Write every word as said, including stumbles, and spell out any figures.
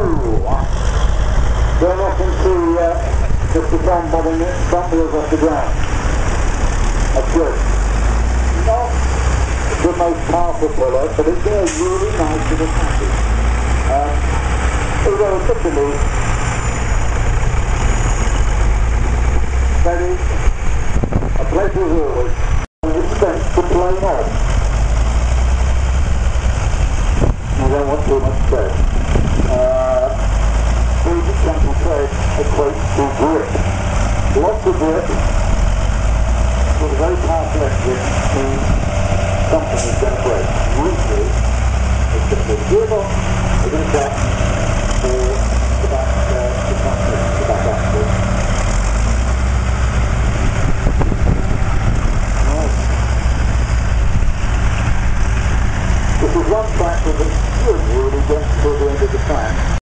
They're not into uh, just the front bobbing it, front wheels off the ground. That's good. Not the most powerful puller, but it's a really nice little package. Um, although officially, that is a pleasure as always. It's sent to plane off. I don't want too much stress. Uh, Big gentle tread equates to grip. Lots of grip with a very powerful engine means something is going to break. Usually, it's going to be a gearbox, a little clutch, or the back, uh, the transmission, the back axle. Right. This is one track that should really get to the end of the track.